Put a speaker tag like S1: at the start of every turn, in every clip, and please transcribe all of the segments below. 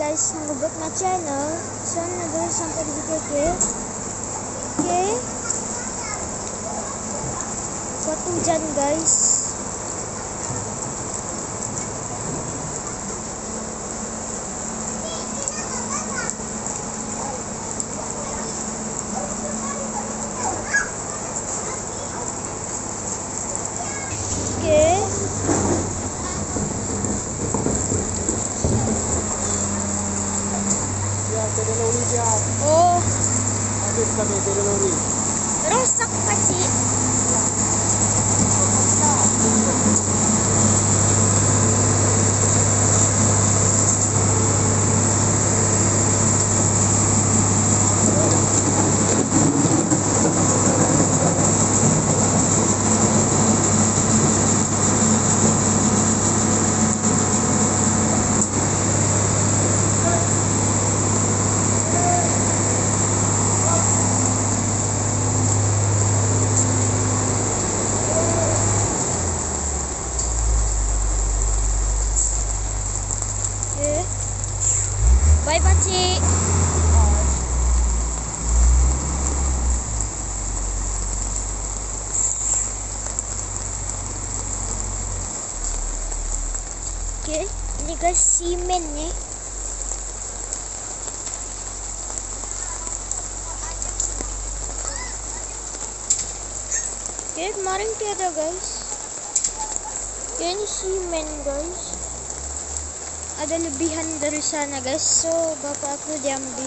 S1: guys, nag-back na channel. So, nag-uwi sampai di video. Okay. Batu hujan guys. Okay.
S2: Ada lori dia.
S1: Oh,
S2: Habis kami ada lori.
S1: rosak kecil. Bye, Paci. Okay, ini guys simen nih. Okay, kemarin tiada guys. Ya, ini simen guys. Ada lebihan dari sana guys, so bapak aku diambil.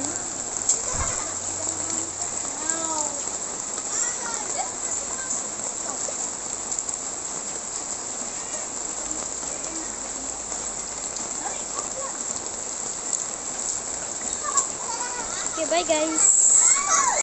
S1: Okay, bye guys.